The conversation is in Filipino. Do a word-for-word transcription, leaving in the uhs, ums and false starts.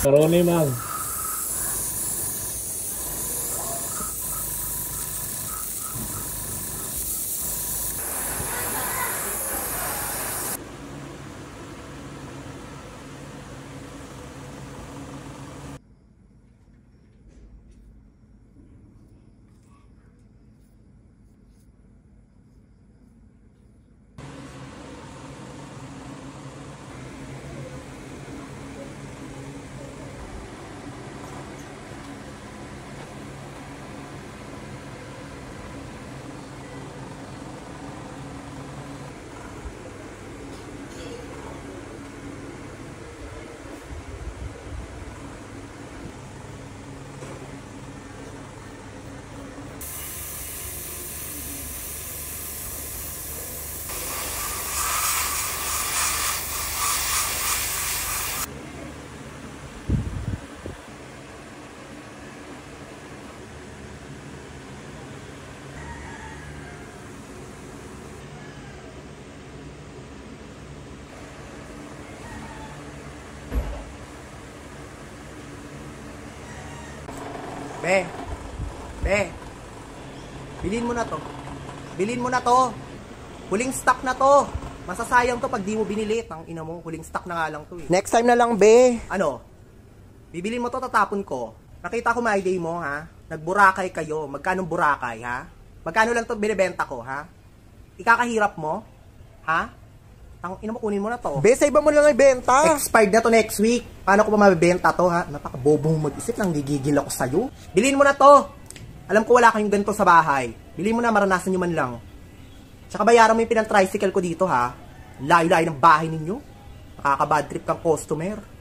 Karoni, ma'am. Be, be, bilhin mo na to. Bilhin mo na to. Huling stock na to. Masasayang to pag di mo binili. Tang ina mo, huling stock na nga lang to eh. Next time na lang, be. Ano? Bibilin mo to, tatapon ko. Nakita ko my day mo, ha? Nagburakay kayo. Magkano burakay, ha? Magkano lang to binibenta ko, ha? Ikakahirap mo? Ha? Tang ina mo, kunin mo na to. Be, sa iba mo lang ibenta. Expired na to next week. Paano ko pa mabibenta to, ha? Napakabobong mag-isip, nang gigigil ako sa'yo. Bilhin mo na to. Alam ko wala kayong ganito sa bahay. Bilhin mo na, maranasan nyo man lang. Tsaka bayaran mo yung pinang-tricycle ko dito, ha? Layo-layo ng bahay ninyo. Nakaka-bad trip kang customer.